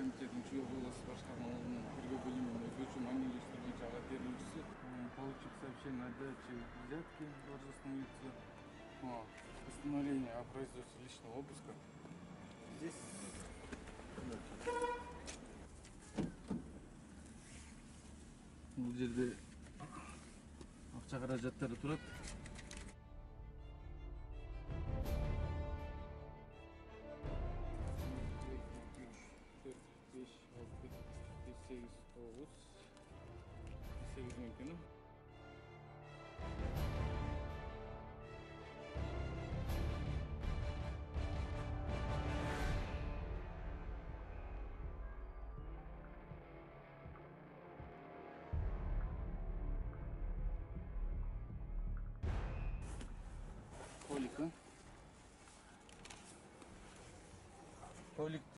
комитетінің жүйе құрылысы басқармаларының тергөө бөлімінің өзгөчө маанилештирилген чара терилүүчүсү получив сообщение о даче взятки должностному лицу, постановление о производстве личного обыска. Здесь бул жерде акча каражаттары турат. Beş, altı, sekiz, dokuz, 8 mümkün. Толика. Толик